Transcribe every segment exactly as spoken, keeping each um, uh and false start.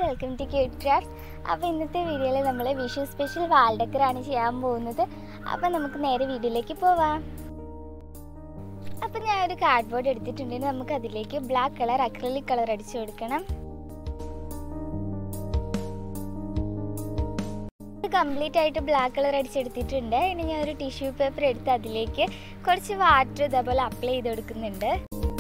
Welcome to cute crafts. അപ്പോൾ ഇന്നത്തെ വീഡിയോയിൽ നമ്മൾ വിഷു സ്പെഷ്യൽ വാൾ ഡെക്കറാണ് ചെയ്യാൻ പോകുന്നത്. അപ്പോൾ നമുക്ക് നേരെ വീഡിയോയിലേക്ക് പോവാം. അപ്പോൾ ഞാൻ ഒരു കാർഡ്ബോർഡ് എടുത്തിട്ടുണ്ടെങ്കിൽ നമുക്ക് അതിലേക്ക് ബ്ലാക്ക് കളർ അക്രിലിക് കളർ അടിച്ചു കൊടുക്കണം. കംപ്ലീറ്റ് ആയിട്ട് ബ്ലാക്ക് കളർ അടിച്ചെടുത്തിട്ടുണ്ട്. ഇനി ഞാൻ ഒരു ടിഷ്യൂ പേപ്പർ എടുത്ത് അതിലേക്ക് കുറച്ച് വാട്ടർ ഇതേപോലെ അപ്ലൈ ചെയ്ത് കൊടുക്കുന്നുണ്ട്.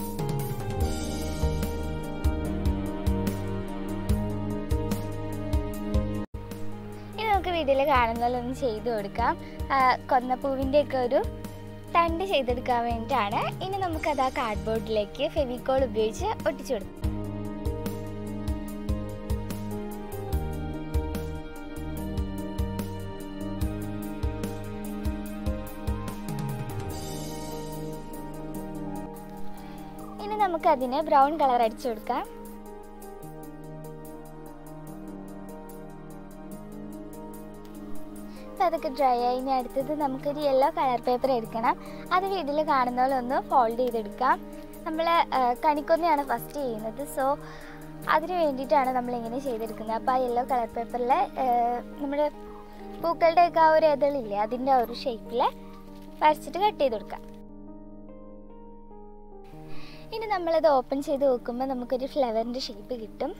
ഇനി നമുക്ക് വീഡിയോയിൽ കാണുന്ന പോലെ ഒന്ന് ചെയ്ത് കൊടുക്കാം. കൊന്നപ്പൂവിൻ്റെ ഒക്കെ ഒരു തണ്ട് ചെയ്തെടുക്കാൻ വേണ്ടിയിട്ടാണ്. ഇനി നമുക്കത് ആ കാർഡ്ബോർഡിലേക്ക് ഫെവിക്കോൾ ഉപയോഗിച്ച് ഒട്ടിച്ചു കൊടുക്കാം. ഇനി നമുക്കതിന് ബ്രൗൺ കളർ അടിച്ചു കൊടുക്കാം. അപ്പം അതൊക്കെ ഡ്രൈ ആയി. ഇനി അടുത്തത് നമുക്കൊരു യെല്ലോ കളർ പേപ്പർ എടുക്കണം. അത് വീട്ടിൽ കാണുന്ന പോലെ ഒന്ന് ഫോൾഡ് ചെയ്തെടുക്കാം. നമ്മൾ കണിക്കൊന്നയാണ് ഫസ്റ്റ് ചെയ്യുന്നത്. സോ അതിന് വേണ്ടിയിട്ടാണ് നമ്മളിങ്ങനെ ചെയ്തെടുക്കുന്നത്. അപ്പോൾ ആ യെല്ലോ കളർ പേപ്പറിൽ നമ്മുടെ പൂക്കളുടെയൊക്കെ ആ ഒരു ഇതളില്ലേ, അതിൻ്റെ ആ ഒരു ഷേപ്പിൽ വരച്ചിട്ട് കട്ട് ചെയ്ത് കൊടുക്കാം. ഇനി നമ്മളത് ഓപ്പൺ ചെയ്ത് നോക്കുമ്പോൾ നമുക്കൊരു ഫ്ലവറിൻ്റെ ഷേപ്പ് കിട്ടും.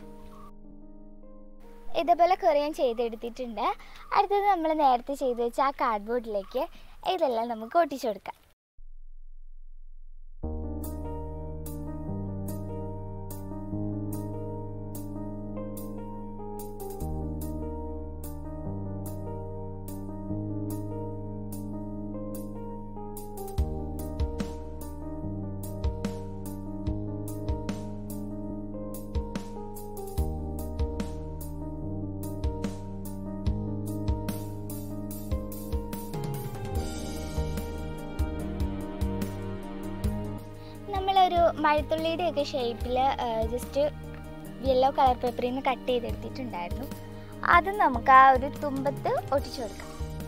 ഇതേപോലെ കുറേ ഞാൻ ചെയ്തെടുത്തിട്ടുണ്ട്. അടുത്തത് നമ്മൾ നേരത്തെ ചെയ്ത് വെച്ച ആ കാർഡ്ബോർഡിലേക്ക് ഇതെല്ലാം നമുക്ക് ഒട്ടിച്ചു കൊടുക്കാം. നമ്മളൊരു മഴത്തുള്ളിയുടെയൊക്കെ ഷേപ്പിൽ ജസ്റ്റ് യെല്ലോ കളർ പേപ്പറിൽ നിന്ന് കട്ട് ചെയ്തെടുത്തിട്ടുണ്ടായിരുന്നു. അത് നമുക്ക് ആ ഒരു തുമ്പത്ത് ഒട്ടിച്ചു കൊടുക്കാം.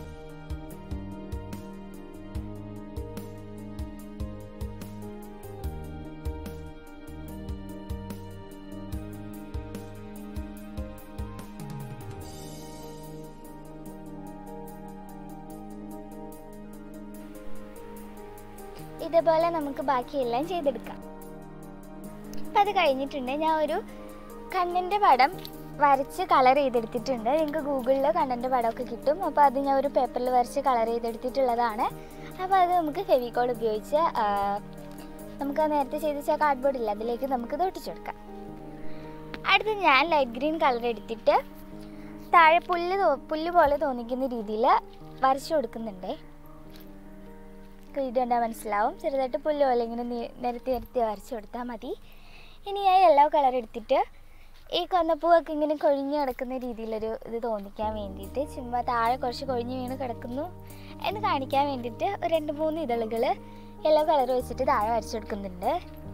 ഇതേപോലെ നമുക്ക് ബാക്കിയെല്ലാം ചെയ്തെടുക്കാം. അപ്പം അത് കഴിഞ്ഞിട്ടുണ്ട്. ഞാൻ ഒരു കണ്ണൻ്റെ പടം വരച്ച് കളർ ചെയ്തെടുത്തിട്ടുണ്ട്. നിങ്ങൾക്ക് ഗൂഗിളിൽ കണ്ണൻ്റെ പടമൊക്കെ കിട്ടും. അപ്പോൾ അത് ഞാൻ ഒരു പേപ്പറിൽ വരച്ച് കളർ ചെയ്തെടുത്തിട്ടുള്ളതാണ്. അപ്പോൾ അത് നമുക്ക് ഫെവിക്കോൾ ഉപയോഗിച്ച് നമുക്ക് നേരത്തെ ചെയ്ത് വെച്ച കാർഡ്ബോർഡ് ഇല്ല, അതിലേക്ക് നമുക്കിത് ഒട്ടിച്ചെടുക്കാം. അടുത്ത് ഞാൻ ലൈറ്റ് ഗ്രീൻ കളർ എടുത്തിട്ട് താഴെ പുല്ല് പുല്ല് പോലെ തോന്നിക്കുന്ന രീതിയിൽ വരച്ചു കൊടുക്കുന്നുണ്ട്. വീഡിയോ കണ്ടാൽ മനസ്സിലാവും. ചെറുതായിട്ട് പുല്ല് പോലെ ഇങ്ങനെ നിരത്തി നിരത്തി വരച്ച് കൊടുത്താൽ മതി. ഇനി ഞാൻ യെല്ലോ കളർ എടുത്തിട്ട് ഈ കൊന്നപ്പൂവൊക്കെ ഇങ്ങനെ കൊഴിഞ്ഞ് കിടക്കുന്ന രീതിയിലൊരു ഇത് തോന്നിക്കാൻ വേണ്ടിയിട്ട് ചുമ്മാ താഴെ കുറച്ച് കൊഴിഞ്ഞ് വീണ് കിടക്കുന്നു എന്ന് കാണിക്കാൻ വേണ്ടിയിട്ട് ഒരു രണ്ട് മൂന്ന് ഇതളുകൾ യെല്ലോ കളർ വെച്ചിട്ട് താഴെ വരച്ചെടുക്കുന്നുണ്ട്.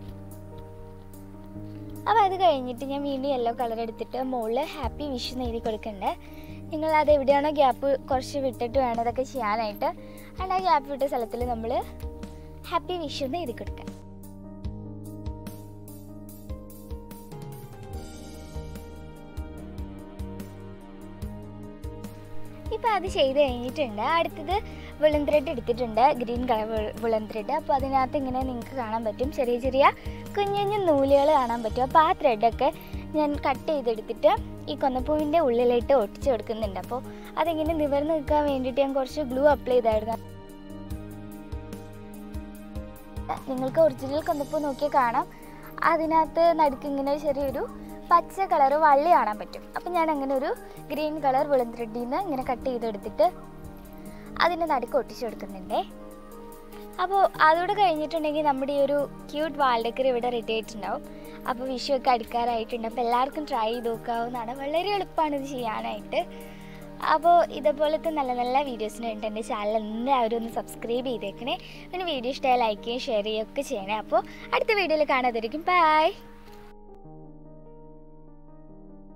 അപ്പോൾ അത് കഴിഞ്ഞിട്ട് ഞാൻ വീണ്ടും യെല്ലോ കളർ എടുത്തിട്ട് മുകളിൽ ഹാപ്പി വിഷു എന്ന് എഴുതി കൊടുക്കുന്നുണ്ട്. നിങ്ങൾ അത് എവിടെയാണോ ഗ്യാപ്പ് കുറച്ച് വിട്ടിട്ട് വേണം ഇതൊക്കെ ചെയ്യാനായിട്ട്. and ആ ഗ്യാപ്പ് വിട്ട സ്ഥലത്തിൽ നമ്മൾ ഹാപ്പി വിഷു എന്ന് എഴുതി കൊടുക്കാം. ഇപ്പം അത് ചെയ്ത് കഴിഞ്ഞിട്ടുണ്ട്. അടുത്തത് വുളൻ ത്രെഡ് എടുത്തിട്ടുണ്ട്, ഗ്രീൻ കളർ വുളൻ ത്രെഡ്. അപ്പോൾ അതിനകത്ത് ഇങ്ങനെ നിങ്ങൾക്ക് കാണാൻ പറ്റും ചെറിയ ചെറിയ കുഞ്ഞു കുഞ്ഞു നൂലുകൾ കാണാൻ പറ്റും. അപ്പോൾ ആ ത്രെഡൊക്കെ ഞാൻ കട്ട് ചെയ്തെടുത്തിട്ട് ഈ കൊന്നപ്പൂവിൻ്റെ ഉള്ളിലായിട്ട് ഒട്ടിച്ച് കൊടുക്കുന്നുണ്ട്. അപ്പോൾ അതിങ്ങനെ നിവർന്ന് നിൽക്കാൻ വേണ്ടിയിട്ട് ഞാൻ കുറച്ച് ഗ്ലൂ അപ്ലൈ ചെയ്തായിരുന്നു. നിങ്ങൾക്ക് ഒറിജിനൽ കൊന്നപ്പൂ നോക്കിയാൽ കാണാം, അതിനകത്ത് നടുക്ക് ഇങ്ങനെ ചെറിയൊരു പച്ച കളർ വള്ളി കാണാൻ പറ്റും. അപ്പം ഞാൻ അങ്ങനെ ഒരു ഗ്രീൻ കളർ വുളൻ ത്രെഡിൽ നിന്ന് ഇങ്ങനെ കട്ട് ചെയ്തെടുത്തിട്ട് അതിൻ്റെ നടുക്ക് ഒട്ടിച്ചു കൊടുക്കുന്നുണ്ടേ. അപ്പോൾ അതുകൂടെ കഴിഞ്ഞിട്ടുണ്ടെങ്കിൽ നമ്മുടെ ഈ ഒരു ക്യൂട്ട് വാൾ ഡെക്കർ ഇവിടെ റെഡി ആയിട്ടുണ്ടാവും. അപ്പോൾ വിഷു ഒക്കെ അടുക്കാറായിട്ടുണ്ട്. അപ്പോൾ എല്ലാവർക്കും ട്രൈ ചെയ്ത് നോക്കാവുന്നതാണ്. വളരെ എളുപ്പമാണ് ഇത് ചെയ്യാനായിട്ട്. അപ്പോൾ ഇതുപോലത്തെ നല്ല നല്ല വീഡിയോസിന് വേണ്ടി എൻ്റെ ചാനൽ എല്ലാവരും ഒന്ന് സബ്സ്ക്രൈബ് ചെയ്തേക്കണേ. പിന്നെ വീഡിയോ ഇഷ്ടമായി ലൈക്ക് ചെയ്യുകയും ഷെയർ ചെയ്യുകയൊക്കെ ചെയ്യണേ. അപ്പോൾ അടുത്ത വീഡിയോയിൽ കാണാതിരിക്കും. ബൈ.